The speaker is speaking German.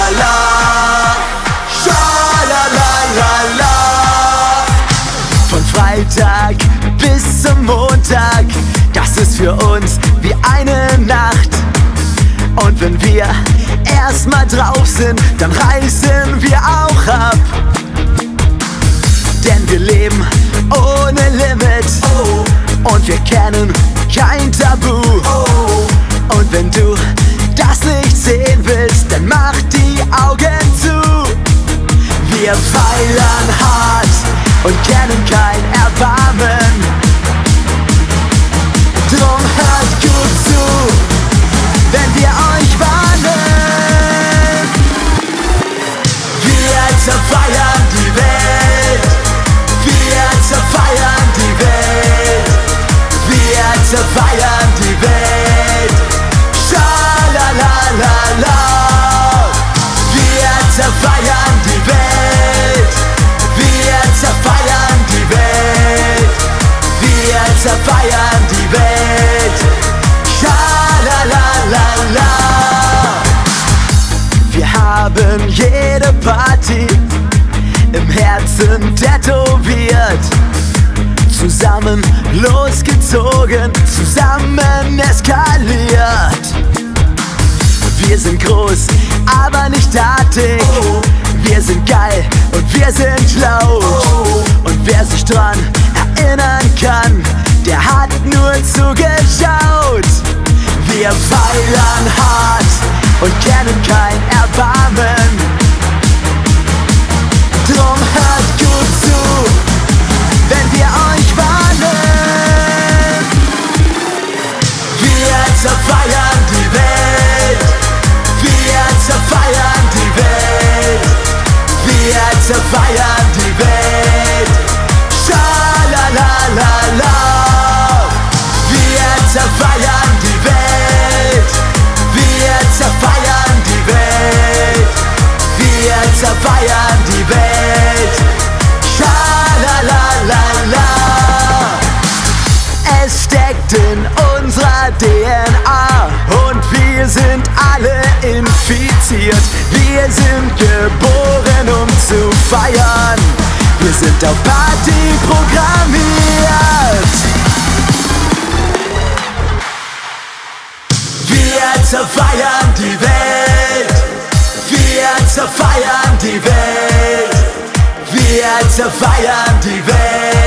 Schalalala, Schalalalala. Von Freitag bis zum Montag, das ist für uns wie eine Nacht. Und wenn wir erstmal drauf sind, dann reißen wir auch ab. Denn wir leben ohne Limit, und wir kennen kein Tabu. Und wenn du das nicht sehen willst, dann mach die Augen zu. Wir feiern hart und kennen kein Erbarmen. Drum hört gut zu, wenn wir euch warnen. Wir zerfeiern die Welt. Wir zerfeiern die Welt. Wir zerfeiern die Welt. Schalalalala. Wir zerfeiern die Welt. Wir zerfeiern die Welt. Wir zerfeiern die Welt. Schalalalala. Wir haben jede Party im Herzen tätowiert. Zusammen losgezogen, zusammen eskaliert. Wir sind groß, aber nicht artig. Wir sind geil und wir sind laut. Und wer sich dran erinnern kann, der hat nur zugeschaut. Wir feiern hart und kennen kein Erbarmen. Drum hört gut zu, wenn wir euch warnen. Wir zerfeiern die Welt. Wir zerfeiern die Welt. Wir zerfeiern die Welt. Schalalalala. Wir zerfeiern die Welt. Wir zerfeiern die Welt. Wir zerfeiern die Welt. Schalalalala. Es steckt in unserer DNA und wir sind alle infiziert. Wir sind geboren, um zu feiern. Wir sind auf Party programmiert. Wir zerfeiern die Welt. Wir zerfeiern die Welt. Wir zerfeiern die Welt.